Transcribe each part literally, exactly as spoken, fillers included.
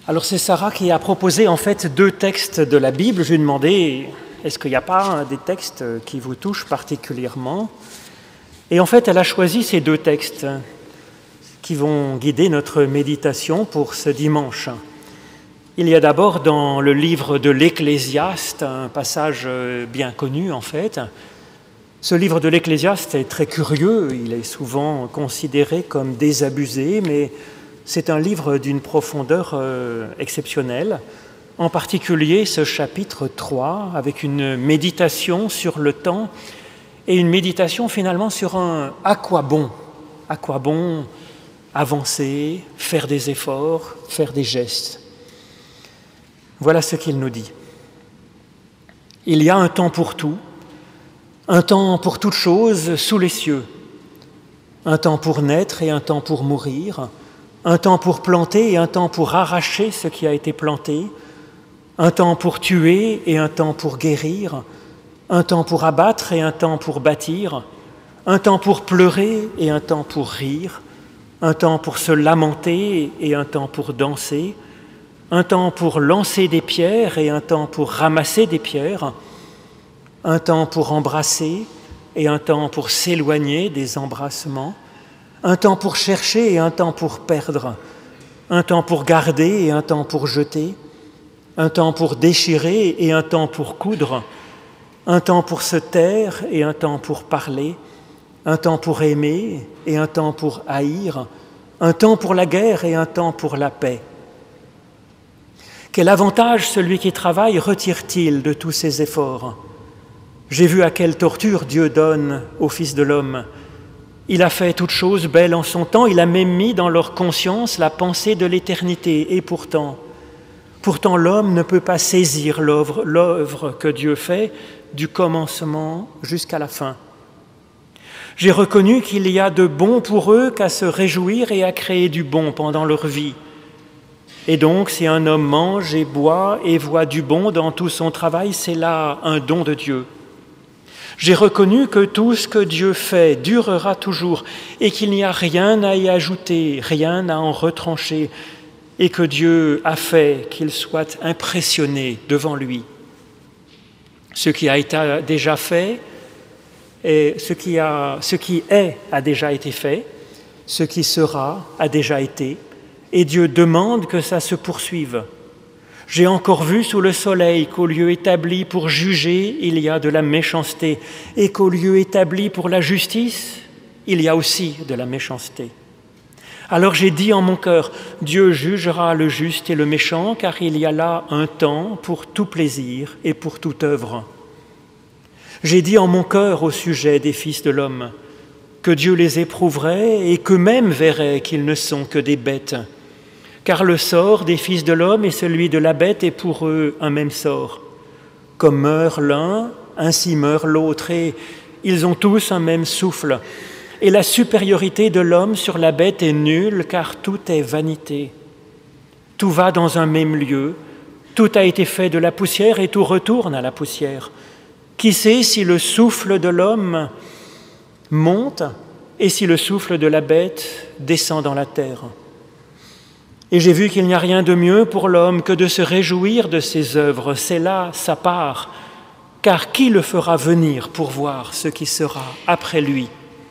Alors c'est Sarah qui a proposé en fait deux textes de la Bible. Je lui ai demandé, est-ce qu'il n'y a pas des textes qui vous touchent particulièrement? Et en fait, elle a choisi ces deux textes qui vont guider notre méditation pour ce dimanche. Il y a d'abord dans le livre de l'Ecclésiaste, un passage bien connu en fait. Ce livre de l'Ecclésiaste est très curieux, il est souvent considéré comme désabusé, mais c'est un livre d'une profondeur euh, exceptionnelle, en particulier ce chapitre trois, avec une méditation sur le temps et une méditation finalement sur un « à quoi bon ?» À quoi bon avancer, faire des efforts, faire des gestes. Voilà ce qu'il nous dit. Il y a un temps pour tout, un temps pour toute chose sous les cieux, un temps pour naître et un temps pour mourir, un temps pour planter et un temps pour arracher ce qui a été planté, un temps pour tuer et un temps pour guérir, un temps pour abattre et un temps pour bâtir, un temps pour pleurer et un temps pour rire, un temps pour se lamenter et un temps pour danser, un temps pour lancer des pierres et un temps pour ramasser des pierres, un temps pour embrasser et un temps pour s'éloigner des embrassements, un temps pour chercher et un temps pour perdre, un temps pour garder et un temps pour jeter, un temps pour déchirer et un temps pour coudre, un temps pour se taire et un temps pour parler, un temps pour aimer et un temps pour haïr, un temps pour la guerre et un temps pour la paix. Quel avantage celui qui travaille retire-t-il de tous ses efforts? J'ai vu à quelle torture Dieu donne au Fils de l'homme. Il a fait toutes choses belles en son temps, il a même mis dans leur conscience la pensée de l'éternité. Et pourtant, pourtant l'homme ne peut pas saisir l'œuvre, l'œuvre que Dieu fait du commencement jusqu'à la fin. J'ai reconnu qu'il y a de bon pour eux qu'à se réjouir et à créer du bon pendant leur vie. Et donc, si un homme mange et boit et voit du bon dans tout son travail, c'est là un don de Dieu. J'ai reconnu que tout ce que Dieu fait durera toujours et qu'il n'y a rien à y ajouter, rien à en retrancher et que Dieu a fait qu'il soit impressionné devant lui. Ce qui a été déjà fait, et ce qui, a, ce qui est a déjà été fait, ce qui sera a déjà été, et Dieu demande que ça se poursuive. J'ai encore vu sous le soleil qu'au lieu établi pour juger, il y a de la méchanceté, et qu'au lieu établi pour la justice, il y a aussi de la méchanceté. Alors j'ai dit en mon cœur, Dieu jugera le juste et le méchant, car il y a là un temps pour tout plaisir et pour toute œuvre. J'ai dit en mon cœur au sujet des fils de l'homme, que Dieu les éprouverait et qu'eux-mêmes verraient qu'ils ne sont que des bêtes. Car le sort des fils de l'homme et celui de la bête est pour eux un même sort. Comme meurt l'un, ainsi meurt l'autre, et ils ont tous un même souffle. Et la supériorité de l'homme sur la bête est nulle, car tout est vanité. Tout va dans un même lieu, tout a été fait de la poussière et tout retourne à la poussière. Qui sait si le souffle de l'homme monte et si le souffle de la bête descend dans la terre? Et j'ai vu qu'il n'y a rien de mieux pour l'homme que de se réjouir de ses œuvres. C'est là sa part, car qui le fera venir pour voir ce qui sera après lui?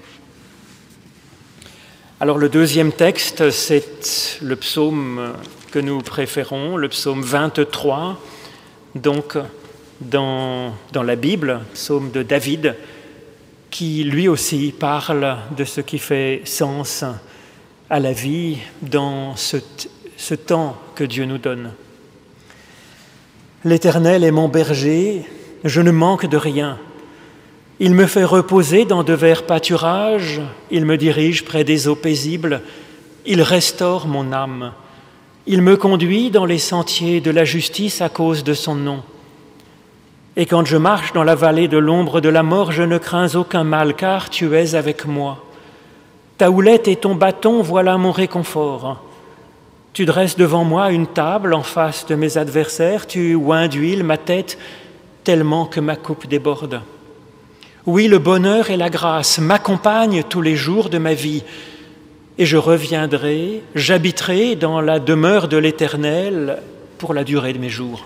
Alors le deuxième texte, c'est le psaume que nous préférons, le psaume vingt-trois, donc dans, dans la Bible, psaume de David, qui lui aussi parle de ce qui fait sens à la vie dans ce, ce temps que Dieu nous donne. L'Éternel est mon berger, je ne manque de rien. Il me fait reposer dans de verts pâturages, il me dirige près des eaux paisibles, il restaure mon âme. Il me conduit dans les sentiers de la justice à cause de son nom. Et quand je marche dans la vallée de l'ombre de la mort, je ne crains aucun mal, car tu es avec moi. Ta houlette et ton bâton, voilà mon réconfort. Tu dresses devant moi une table en face de mes adversaires, tu oins d'huile ma tête tellement que ma coupe déborde. Oui, le bonheur et la grâce m'accompagnent tous les jours de ma vie, et je reviendrai, j'habiterai dans la demeure de l'Éternel pour la durée de mes jours.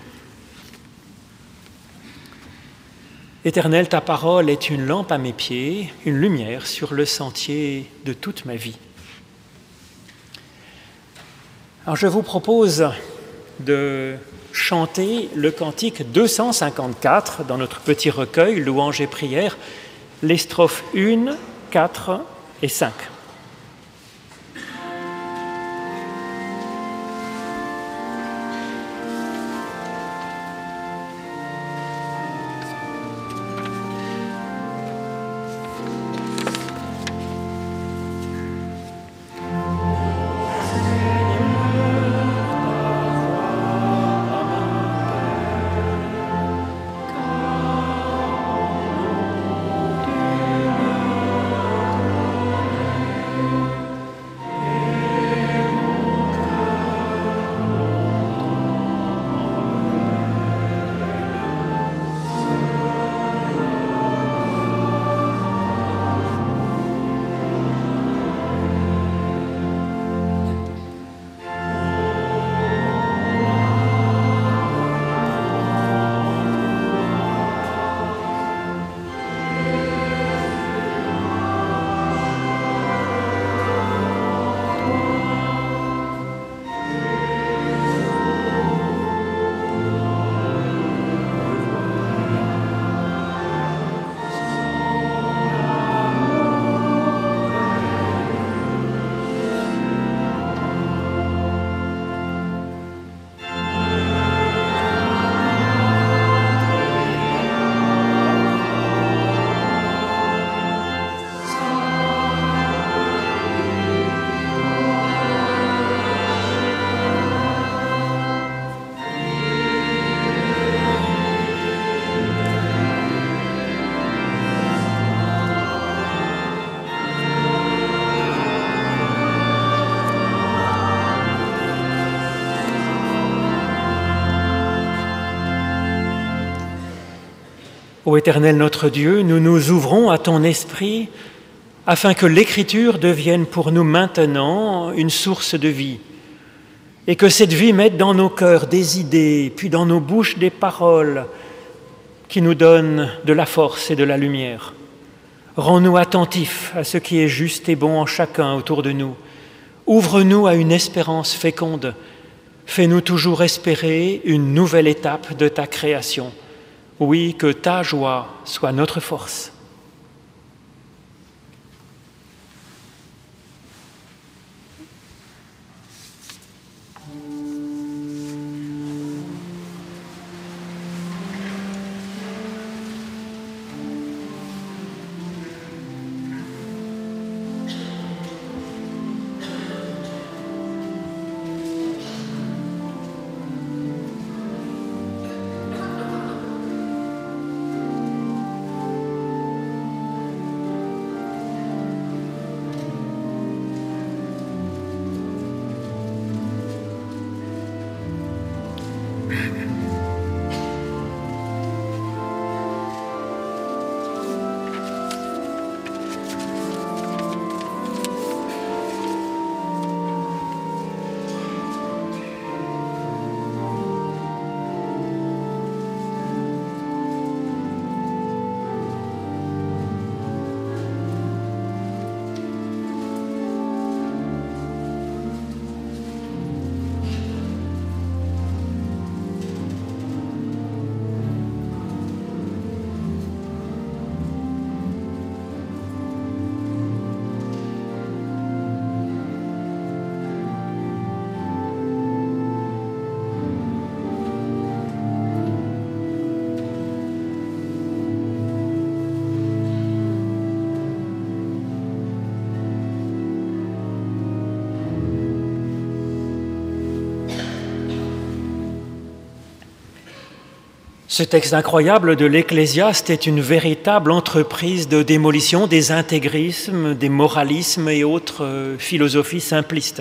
Éternel, ta parole est une lampe à mes pieds, une lumière sur le sentier de toute ma vie. Alors je vous propose de chanter le cantique deux cent cinquante-quatre dans notre petit recueil Louanges et prières, les strophes un, quatre et cinq. Ô Éternel notre Dieu, nous nous ouvrons à ton esprit afin que l'Écriture devienne pour nous maintenant une source de vie et que cette vie mette dans nos cœurs des idées, puis dans nos bouches des paroles qui nous donnent de la force et de la lumière. Rends-nous attentifs à ce qui est juste et bon en chacun autour de nous. Ouvre-nous à une espérance féconde. Fais-nous toujours espérer une nouvelle étape de ta création. Oui, que ta joie soit notre force. Ce texte incroyable de l'Ecclésiaste est une véritable entreprise de démolition des intégrismes, des moralismes et autres philosophies simplistes.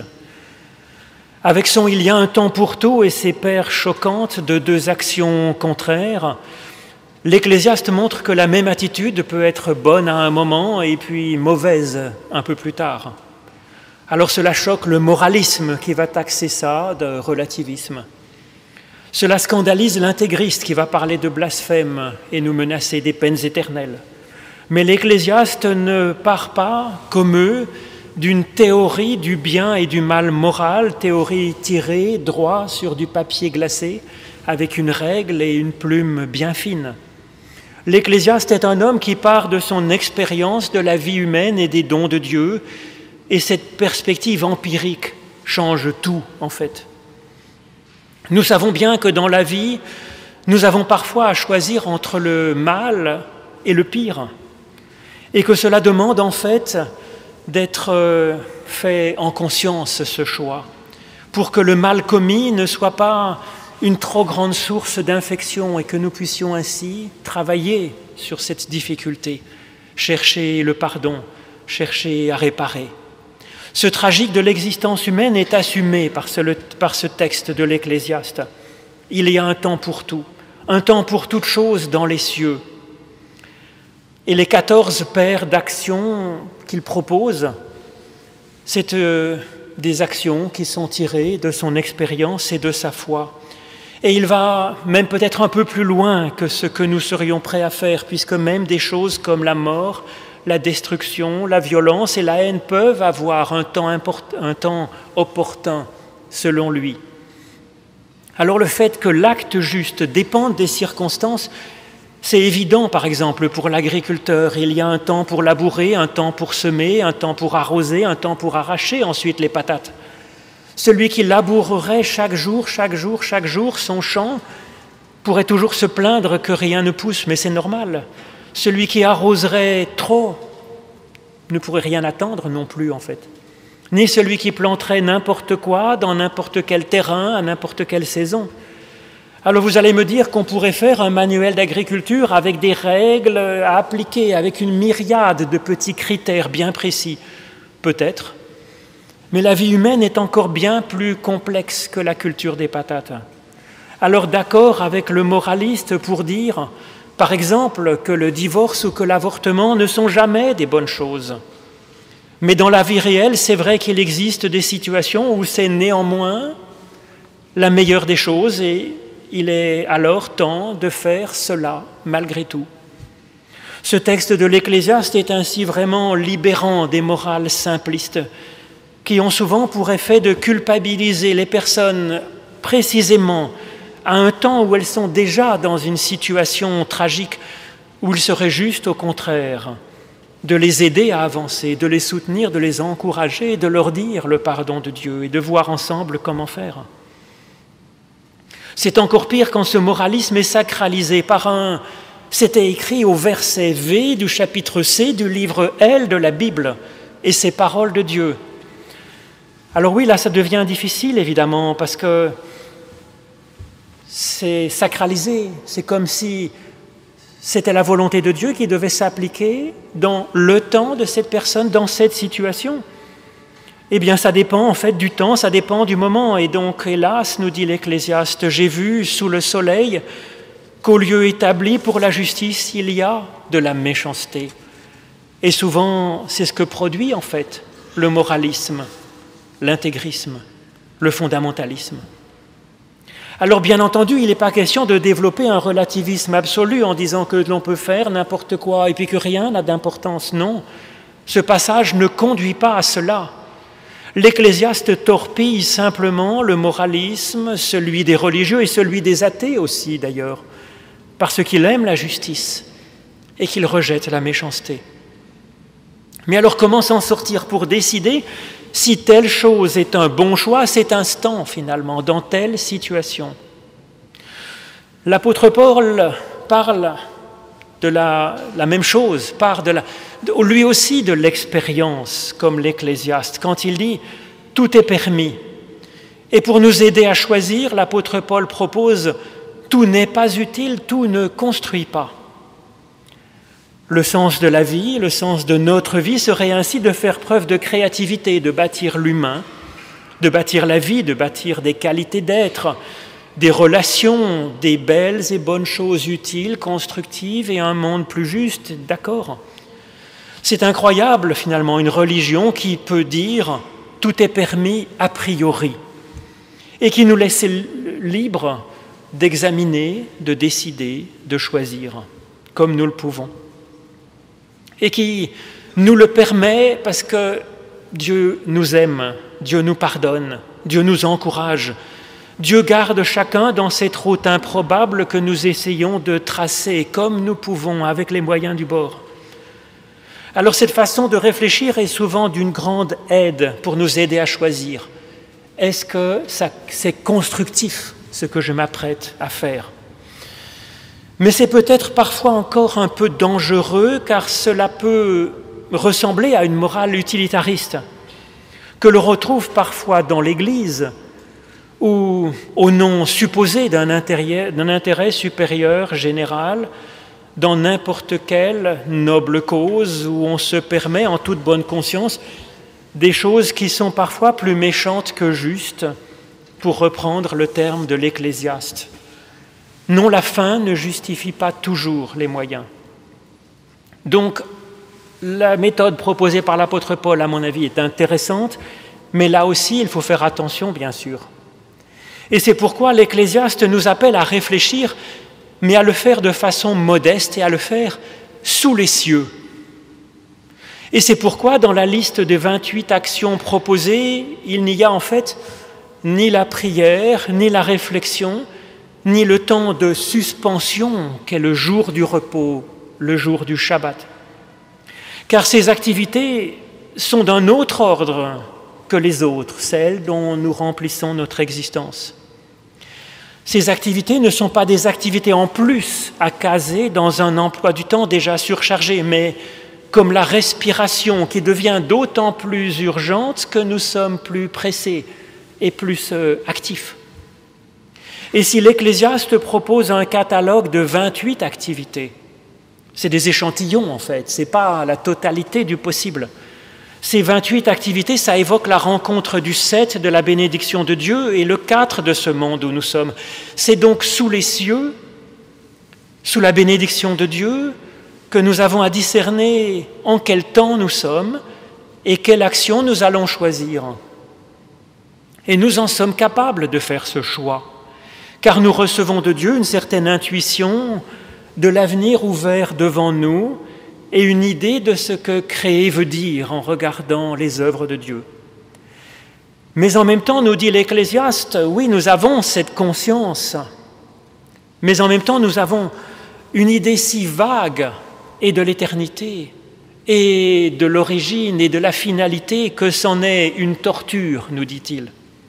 Avec son « il y a un temps pour tout » et ses paires choquantes de deux actions contraires, l'Ecclésiaste montre que la même attitude peut être bonne à un moment et puis mauvaise un peu plus tard. Alors cela choque le moralisme qui va taxer ça de relativisme. Cela scandalise l'intégriste qui va parler de blasphème et nous menacer des peines éternelles. Mais l'Ecclésiaste ne part pas, comme eux, d'une théorie du bien et du mal moral, théorie tirée droit sur du papier glacé, avec une règle et une plume bien fine. L'Ecclésiaste est un homme qui part de son expérience de la vie humaine et des dons de Dieu, et cette perspective empirique change tout, en fait. Nous savons bien que dans la vie, nous avons parfois à choisir entre le mal et le pire, et que cela demande en fait d'être fait en conscience, ce choix, pour que le mal commis ne soit pas une trop grande source d'infection et que nous puissions ainsi travailler sur cette difficulté, chercher le pardon, chercher à réparer. Ce tragique de l'existence humaine est assumé par ce, par ce texte de l'Ecclésiaste. Il y a un temps pour tout, un temps pour toute chose dans les cieux. Et les quatorze paires d'actions qu'il propose, c'est euh, des actions qui sont tirées de son expérience et de sa foi. Et il va même peut-être un peu plus loin que ce que nous serions prêts à faire, puisque même des choses comme la mort, la destruction, la violence et la haine peuvent avoir un temps, import- un temps opportun, selon lui. Alors le fait que l'acte juste dépende des circonstances, c'est évident, par exemple, pour l'agriculteur. Il y a un temps pour labourer, un temps pour semer, un temps pour arroser, un temps pour arracher ensuite les patates. Celui qui labourerait chaque jour, chaque jour, chaque jour son champ pourrait toujours se plaindre que rien ne pousse, mais c'est normal. Celui qui arroserait trop ne pourrait rien attendre non plus, en fait. Ni celui qui planterait n'importe quoi, dans n'importe quel terrain, à n'importe quelle saison. Alors vous allez me dire qu'on pourrait faire un manuel d'agriculture avec des règles à appliquer, avec une myriade de petits critères bien précis. Peut-être. Mais la vie humaine est encore bien plus complexe que la culture des patates. Alors d'accord avec le moraliste pour dire, par exemple, que le divorce ou que l'avortement ne sont jamais des bonnes choses. Mais dans la vie réelle, c'est vrai qu'il existe des situations où c'est néanmoins la meilleure des choses et il est alors temps de faire cela malgré tout. Ce texte de l'Ecclésiaste est ainsi vraiment libérant des morales simplistes qui ont souvent pour effet de culpabiliser les personnes précisément à un temps où elles sont déjà dans une situation tragique, où il serait juste au contraire de les aider à avancer, de les soutenir, de les encourager, de leur dire le pardon de Dieu et de voir ensemble comment faire. C'est encore pire quand ce moralisme est sacralisé par un... C'était écrit au verset V du chapitre C du livre L de la Bible, et c'est paroles de Dieu. Alors oui, là, ça devient difficile, évidemment, parce que c'est sacralisé. C'est comme si c'était la volonté de Dieu qui devait s'appliquer dans le temps de cette personne, dans cette situation. Eh bien, ça dépend en fait du temps, ça dépend du moment. Et donc, hélas, nous dit l'Ecclésiaste, j'ai vu sous le soleil qu'au lieu établi pour la justice, il y a de la méchanceté. Et souvent, c'est ce que produit en fait le moralisme, l'intégrisme, le fondamentalisme. Alors bien entendu, il n'est pas question de développer un relativisme absolu en disant que l'on peut faire n'importe quoi et puis que rien n'a d'importance. Non, ce passage ne conduit pas à cela. L'Ecclésiaste torpille simplement le moralisme, celui des religieux et celui des athées aussi d'ailleurs, parce qu'il aime la justice et qu'il rejette la méchanceté. Mais alors comment s'en sortir pour décider si telle chose est un bon choix à cet instant, finalement, dans telle situation? L'apôtre Paul parle de la, la même chose, parle de la, de, lui aussi de l'expérience, comme l'Ecclésiaste, quand il dit « tout est permis ». Et pour nous aider à choisir, l'apôtre Paul propose « tout n'est pas utile, tout ne construit pas ». Le sens de la vie, le sens de notre vie serait ainsi de faire preuve de créativité, de bâtir l'humain, de bâtir la vie, de bâtir des qualités d'être, des relations, des belles et bonnes choses utiles, constructives et un monde plus juste, d'accord. C'est incroyable finalement, une religion qui peut dire « tout est permis a priori, et qui nous laisse libres d'examiner, de décider, de choisir, comme nous le pouvons. Et qui nous le permet parce que Dieu nous aime, Dieu nous pardonne, Dieu nous encourage, Dieu garde chacun dans cette route improbable que nous essayons de tracer comme nous pouvons avec les moyens du bord. Alors cette façon de réfléchir est souvent d'une grande aide pour nous aider à choisir. Est-ce que ça, c'est constructif ce que je m'apprête à faire? Mais c'est peut-être parfois encore un peu dangereux car cela peut ressembler à une morale utilitariste que l'on retrouve parfois dans l'Église où, au nom supposé d'un intérêt, d'un intérêt supérieur général, dans n'importe quelle noble cause où on se permet en toute bonne conscience des choses qui sont parfois plus méchantes que justes, pour reprendre le terme de l'Ecclésiaste. Non, la fin ne justifie pas toujours les moyens. Donc, la méthode proposée par l'apôtre Paul, à mon avis, est intéressante, mais là aussi, il faut faire attention, bien sûr. Et c'est pourquoi l'Ecclésiaste nous appelle à réfléchir, mais à le faire de façon modeste et à le faire sous les cieux. Et c'est pourquoi, dans la liste des vingt-huit actions proposées, il n'y a en fait ni la prière, ni la réflexion, ni le temps de suspension qu'est le jour du repos, le jour du Shabbat. Car ces activités sont d'un autre ordre que les autres, celles dont nous remplissons notre existence. Ces activités ne sont pas des activités en plus à caser dans un emploi du temps déjà surchargé, mais comme la respiration qui devient d'autant plus urgente que nous sommes plus pressés et plus euh, actifs. Et si l'Ecclésiaste propose un catalogue de vingt-huit activités, c'est des échantillons en fait, ce n'est pas la totalité du possible. Ces vingt-huit activités, ça évoque la rencontre du sept de la bénédiction de Dieu et le quatre de ce monde où nous sommes. C'est donc sous les cieux, sous la bénédiction de Dieu, que nous avons à discerner en quel temps nous sommes et quelle action nous allons choisir. Et nous en sommes capables de faire ce choix, car nous recevons de Dieu une certaine intuition de l'avenir ouvert devant nous et une idée de ce que créer veut dire en regardant les œuvres de Dieu. Mais en même temps, nous dit l'Ecclésiaste, oui, nous avons cette conscience, mais en même temps, nous avons une idée si vague et de l'éternité, et de l'origine et de la finalité que c'en est une torture, nous dit-il.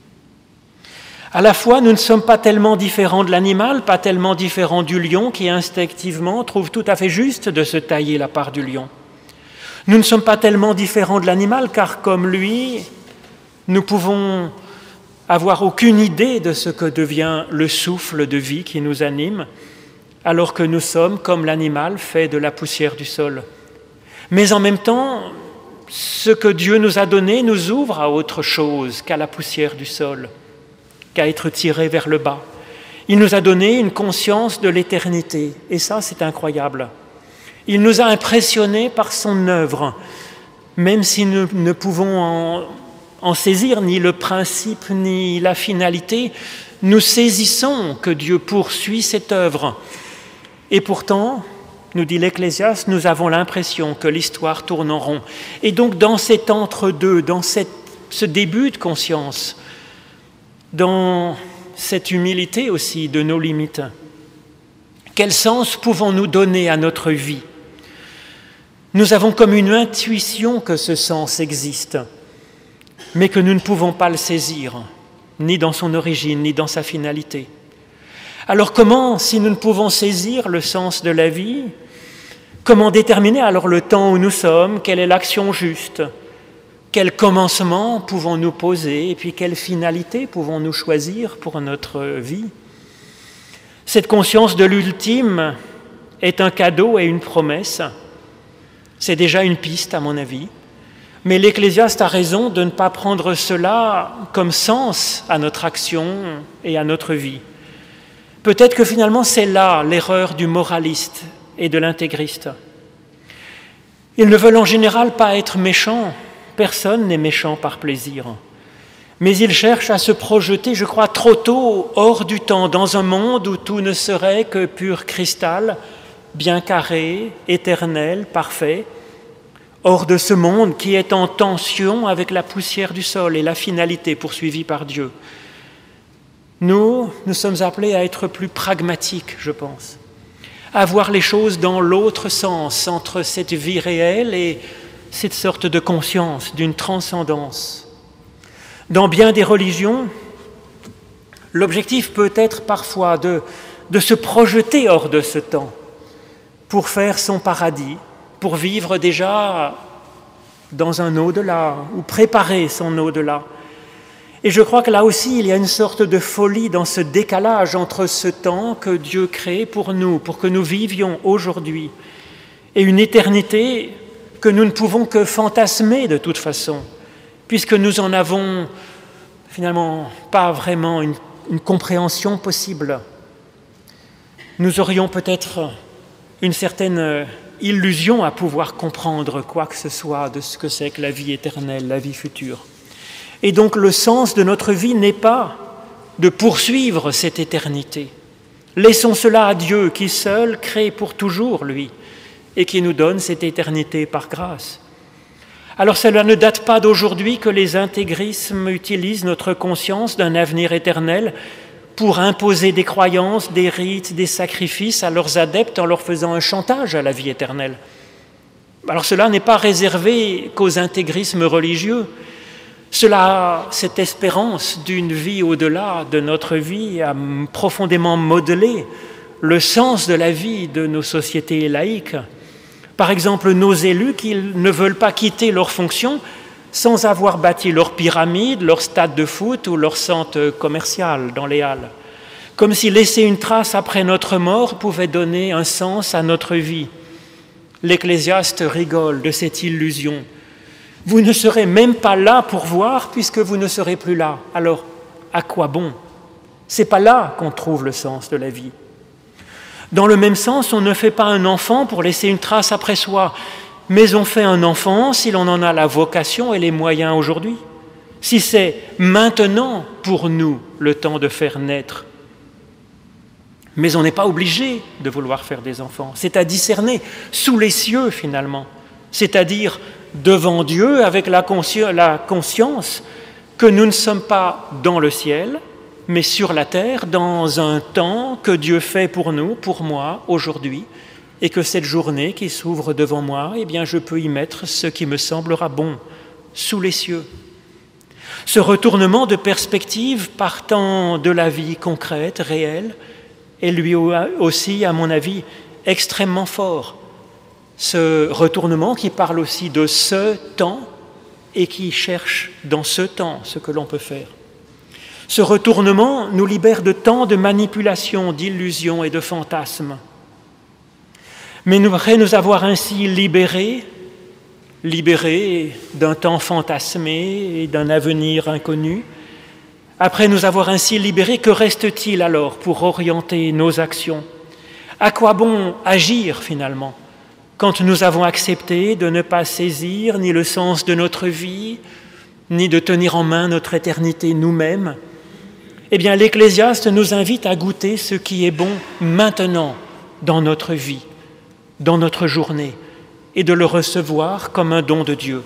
À la fois, nous ne sommes pas tellement différents de l'animal, pas tellement différents du lion qui instinctivement trouve tout à fait juste de se tailler la part du lion. Nous ne sommes pas tellement différents de l'animal car comme lui, nous pouvons avoir aucune idée de ce que devient le souffle de vie qui nous anime, alors que nous sommes, comme l'animal, faits de la poussière du sol. Mais en même temps, ce que Dieu nous a donné nous ouvre à autre chose qu'à la poussière du sol, qu'à être tiré vers le bas. Il nous a donné une conscience de l'éternité, et ça, c'est incroyable. Il nous a impressionnés par son œuvre, même si nous ne pouvons en, en saisir ni le principe ni la finalité, nous saisissons que Dieu poursuit cette œuvre. Et pourtant, nous dit l'Ecclésiaste, nous avons l'impression que l'histoire tourne en rond. Et donc, dans cet entre-deux, dans cette, ce début de conscience, dans cette humilité aussi de nos limites, quel sens pouvons-nous donner à notre vie? Nous avons comme une intuition que ce sens existe, mais que nous ne pouvons pas le saisir, ni dans son origine, ni dans sa finalité. Alors comment, si nous ne pouvons saisir le sens de la vie, comment déterminer alors le temps où nous sommes, quelle est l'action juste? Quel commencement pouvons-nous poser et puis quelle finalité pouvons-nous choisir pour notre vie? Cette conscience de l'ultime est un cadeau et une promesse. C'est déjà une piste à mon avis. Mais l'Ecclésiaste a raison de ne pas prendre cela comme sens à notre action et à notre vie. Peut-être que finalement c'est là l'erreur du moraliste et de l'intégriste. Ils ne veulent en général pas être méchants. Personne n'est méchant par plaisir. Mais il cherche à se projeter, je crois, trop tôt hors du temps, dans un monde où tout ne serait que pur cristal, bien carré, éternel, parfait, hors de ce monde qui est en tension avec la poussière du sol et la finalité poursuivie par Dieu. Nous, nous sommes appelés à être plus pragmatiques, je pense, à voir les choses dans l'autre sens, entre cette vie réelle et cette sorte de conscience, d'une transcendance. Dans bien des religions, l'objectif peut être parfois de, de se projeter hors de ce temps pour faire son paradis, pour vivre déjà dans un au-delà ou préparer son au-delà. Et je crois que là aussi, il y a une sorte de folie dans ce décalage entre ce temps que Dieu crée pour nous, pour que nous vivions aujourd'hui, et une éternité que nous ne pouvons que fantasmer de toute façon, puisque nous en avons finalement pas vraiment une, une compréhension possible. Nous aurions peut-être une certaine illusion à pouvoir comprendre quoi que ce soit de ce que c'est que la vie éternelle, la vie future. Et donc le sens de notre vie n'est pas de poursuivre cette éternité. Laissons cela à Dieu qui seul crée pour toujours, lui, et qui nous donne cette éternité par grâce. Alors cela ne date pas d'aujourd'hui que les intégrismes utilisent notre conscience d'un avenir éternel pour imposer des croyances, des rites, des sacrifices à leurs adeptes en leur faisant un chantage à la vie éternelle. Alors cela n'est pas réservé qu'aux intégrismes religieux. Cela, cette espérance d'une vie au-delà de notre vie a profondément modelé le sens de la vie de nos sociétés laïques. Par exemple, nos élus qui ne veulent pas quitter leurs fonctions sans avoir bâti leur pyramide, leur stade de foot ou leur centre commercial dans les halles. Comme si laisser une trace après notre mort pouvait donner un sens à notre vie. L'Ecclésiaste rigole de cette illusion. Vous ne serez même pas là pour voir puisque vous ne serez plus là. Alors, à quoi bon? C'est pas là qu'on trouve le sens de la vie. Dans le même sens, on ne fait pas un enfant pour laisser une trace après soi, mais on fait un enfant si l'on en a la vocation et les moyens aujourd'hui. Si c'est maintenant pour nous le temps de faire naître. Mais on n'est pas obligé de vouloir faire des enfants. C'est à discerner sous les cieux finalement, c'est-à-dire devant Dieu avec la, consci- la conscience que nous ne sommes pas dans le ciel, mais sur la terre, dans un temps que Dieu fait pour nous, pour moi, aujourd'hui, et que cette journée qui s'ouvre devant moi, eh bien, je peux y mettre ce qui me semblera bon, sous les cieux. Ce retournement de perspective partant de la vie concrète, réelle, est lui aussi, à mon avis, extrêmement fort. Ce retournement qui parle aussi de ce temps et qui cherche dans ce temps ce que l'on peut faire. Ce retournement nous libère de tant de manipulations, d'illusions et de fantasmes. Mais nous, après nous avoir ainsi libérés, libérés d'un temps fantasmé et d'un avenir inconnu, après nous avoir ainsi libérés, que reste-t-il alors pour orienter nos actions? À quoi bon agir finalement, quand nous avons accepté de ne pas saisir ni le sens de notre vie, ni de tenir en main notre éternité nous-mêmes? Eh bien, l'Ecclésiaste nous invite à goûter ce qui est bon maintenant dans notre vie, dans notre journée, et de le recevoir comme un don de Dieu.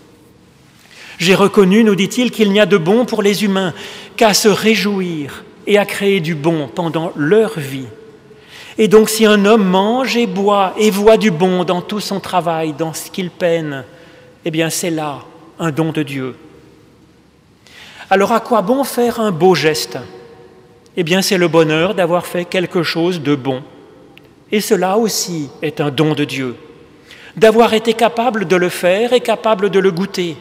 J'ai reconnu, nous dit-il, qu'il n'y a de bon pour les humains qu'à se réjouir et à créer du bon pendant leur vie. Et donc, si un homme mange et boit et voit du bon dans tout son travail, dans ce qu'il peine, eh bien, c'est là un don de Dieu. Alors, à quoi bon faire un beau geste? Eh bien, c'est le bonheur d'avoir fait quelque chose de bon. Et cela aussi est un don de Dieu. D'avoir été capable de le faire et capable de le goûter.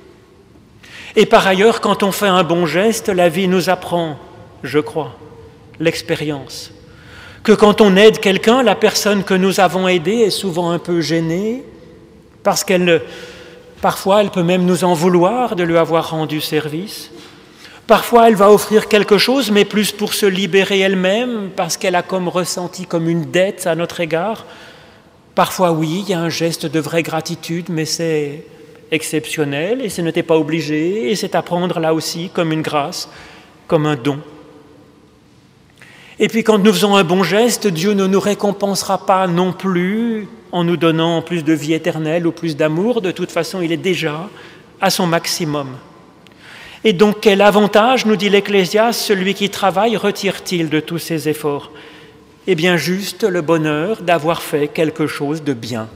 Et par ailleurs, quand on fait un bon geste, la vie nous apprend, je crois, l'expérience. Que quand on aide quelqu'un, la personne que nous avons aidée est souvent un peu gênée, parce qu'elle, parfois, elle peut même nous en vouloir de lui avoir rendu service. Parfois, elle va offrir quelque chose, mais plus pour se libérer elle-même, parce qu'elle a comme ressenti comme une dette à notre égard. Parfois, oui, il y a un geste de vraie gratitude, mais c'est exceptionnel et ce n'était pas obligé, et c'est à prendre là aussi comme une grâce, comme un don. Et puis quand nous faisons un bon geste, Dieu ne nous récompensera pas non plus en nous donnant plus de vie éternelle ou plus d'amour. De toute façon, il est déjà à son maximum. Et donc, quel avantage, nous dit l'Ecclésiaste, celui qui travaille retire-t-il de tous ses efforts? Eh bien, juste le bonheur d'avoir fait quelque chose de bien.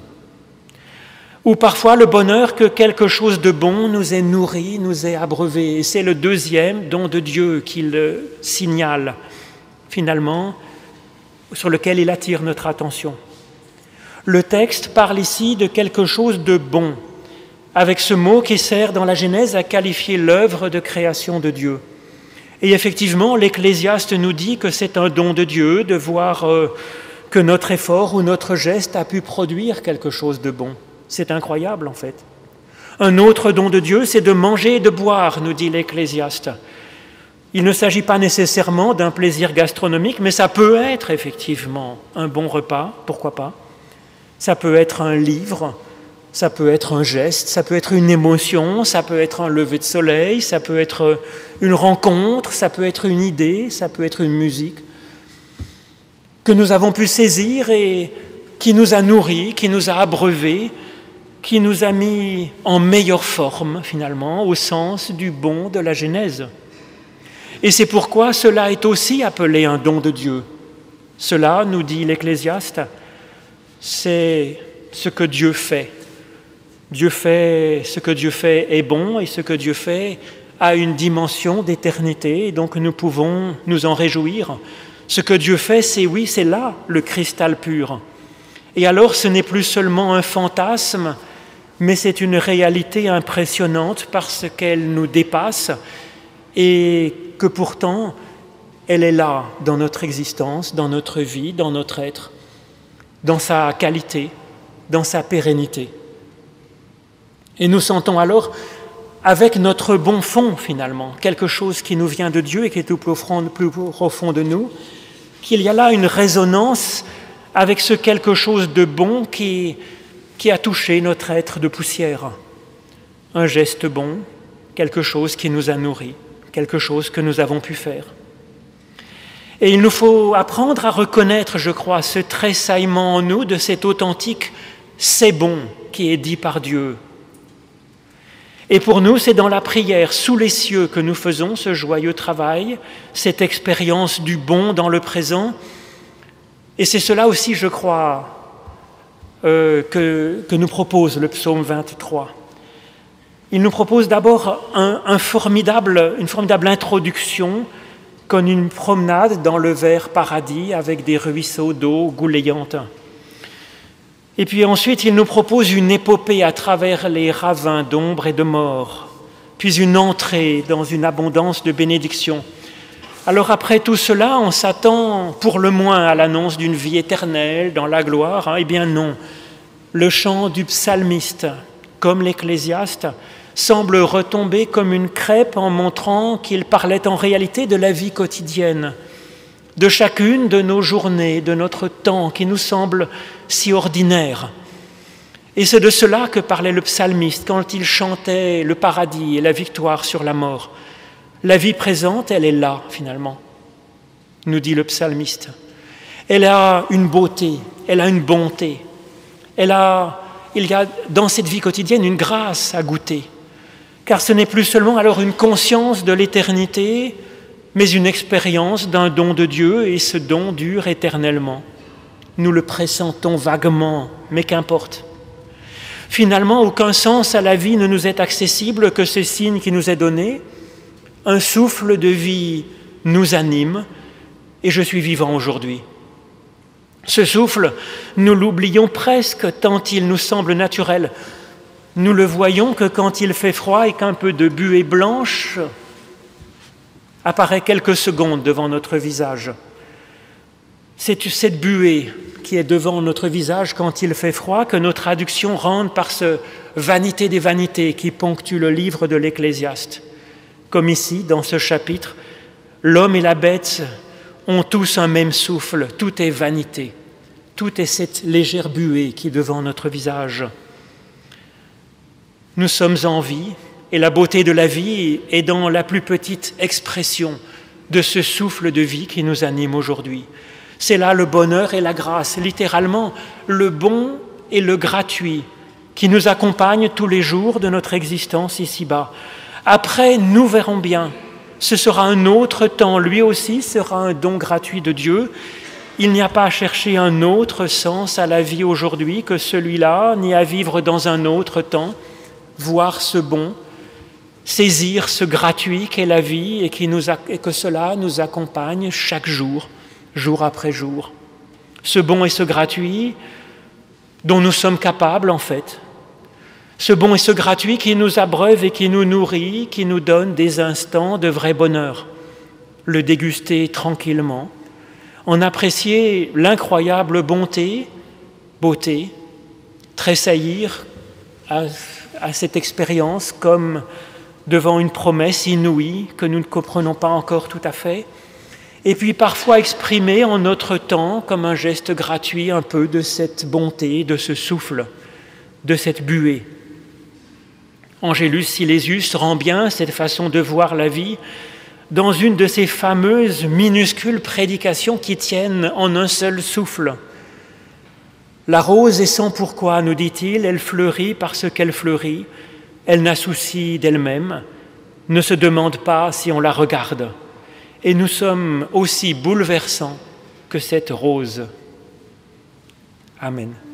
Ou parfois le bonheur que quelque chose de bon nous ait nourri, nous ait abreuvé. Et c'est le deuxième don de Dieu qu'il signale, finalement, sur lequel il attire notre attention. Le texte parle ici de quelque chose de bon, avec ce mot qui sert dans la Genèse à qualifier l'œuvre de création de Dieu. Et effectivement, l'Ecclésiaste nous dit que c'est un don de Dieu de voir euh, que notre effort ou notre geste a pu produire quelque chose de bon. C'est incroyable en fait. Un autre don de Dieu, c'est de manger et de boire, nous dit l'Ecclésiaste. Il ne s'agit pas nécessairement d'un plaisir gastronomique, mais ça peut être effectivement un bon repas, pourquoi pas. Ça peut être un livre, ça peut être un geste, ça peut être une émotion, ça peut être un lever de soleil, ça peut être une rencontre, ça peut être une idée, ça peut être une musique que nous avons pu saisir et qui nous a nourris, qui nous a abreuvés, qui nous a mis en meilleure forme finalement, au sens du bon de la Genèse. Et c'est pourquoi cela est aussi appelé un don de Dieu. Cela, nous dit l'Ecclésiaste, c'est ce que Dieu fait. Dieu fait, ce que Dieu fait est bon et ce que Dieu fait a une dimension d'éternité et donc nous pouvons nous en réjouir. Ce que Dieu fait, c'est oui, c'est là le cristal pur. Et alors ce n'est plus seulement un fantasme, mais c'est une réalité impressionnante parce qu'elle nous dépasse et que pourtant elle est là dans notre existence, dans notre vie, dans notre être, dans sa qualité, dans sa pérennité. Et nous sentons alors, avec notre bon fond finalement, quelque chose qui nous vient de Dieu et qui est tout profond, plus profond de nous, qu'il y a là une résonance avec ce quelque chose de bon qui, qui a touché notre être de poussière. Un geste bon, quelque chose qui nous a nourris, quelque chose que nous avons pu faire. Et il nous faut apprendre à reconnaître, je crois, ce tressaillement en nous de cet authentique « c'est bon » qui est dit par Dieu. Et pour nous, c'est dans la prière, sous les cieux, que nous faisons ce joyeux travail, cette expérience du bon dans le présent. Et c'est cela aussi, je crois, euh, que, que nous propose le psaume vingt-trois. Il nous propose d'abord un, un formidable, une formidable introduction, comme une promenade dans le vert paradis avec des ruisseaux d'eau goulayante. Et puis ensuite, il nous propose une épopée à travers les ravins d'ombre et de mort, puis une entrée dans une abondance de bénédictions. Alors après tout cela, on s'attend pour le moins à l'annonce d'une vie éternelle dans la gloire. Hein. Eh bien non, le chant du psalmiste, comme l'Ecclésiaste, semble retomber comme une crêpe en montrant qu'il parlait en réalité de la vie quotidienne, de chacune de nos journées, de notre temps qui nous semble si ordinaire. Et c'est de cela que parlait le psalmiste quand il chantait le paradis et la victoire sur la mort. La vie présente, elle est là finalement, nous dit le psalmiste. Elle a une beauté, elle a une bonté, elle a, il y a dans cette vie quotidienne une grâce à goûter. Car ce n'est plus seulement alors une conscience de l'éternité, mais une expérience d'un don de Dieu, et ce don dure éternellement. Nous le pressentons vaguement, mais qu'importe. Finalement, aucun sens à la vie ne nous est accessible que ce signe qui nous est donné. Un souffle de vie nous anime, et je suis vivant aujourd'hui. Ce souffle, nous l'oublions presque tant il nous semble naturel. Nous le voyons que quand il fait froid et qu'un peu de buée blanche apparaît quelques secondes devant notre visage. C'est cette buée qui est devant notre visage quand il fait froid que nos traductions rendent par ce « vanité des vanités » qui ponctue le livre de l'Ecclésiaste. Comme ici, dans ce chapitre, l'homme et la bête ont tous un même souffle, tout est vanité, tout est cette légère buée qui est devant notre visage. Nous sommes en vie, et la beauté de la vie est dans la plus petite expression de ce souffle de vie qui nous anime aujourd'hui. C'est là le bonheur et la grâce, littéralement le bon et le gratuit qui nous accompagnent tous les jours de notre existence ici-bas. Après, nous verrons bien, ce sera un autre temps, lui aussi sera un don gratuit de Dieu. Il n'y a pas à chercher un autre sens à la vie aujourd'hui que celui-là, ni à vivre dans un autre temps, voir ce bon, saisir ce gratuit qu'est la vie et, qui nous a, et que cela nous accompagne chaque jour, jour après jour. Ce bon et ce gratuit dont nous sommes capables en fait, ce bon et ce gratuit qui nous abreuve et qui nous nourrit, qui nous donne des instants de vrai bonheur, le déguster tranquillement, en apprécier l'incroyable bonté, beauté, tressaillir à, à cette expérience comme devant une promesse inouïe que nous ne comprenons pas encore tout à fait, et puis parfois exprimer en notre temps comme un geste gratuit un peu de cette bonté, de ce souffle, de cette buée. Angélus Silesius rend bien cette façon de voir la vie dans une de ces fameuses minuscules prédications qui tiennent en un seul souffle. La rose est sans pourquoi, nous dit-il, elle fleurit parce qu'elle fleurit, elle n'a souci d'elle-même, ne se demande pas si on la regarde. Et nous sommes aussi bouleversants que cette rose. Amen.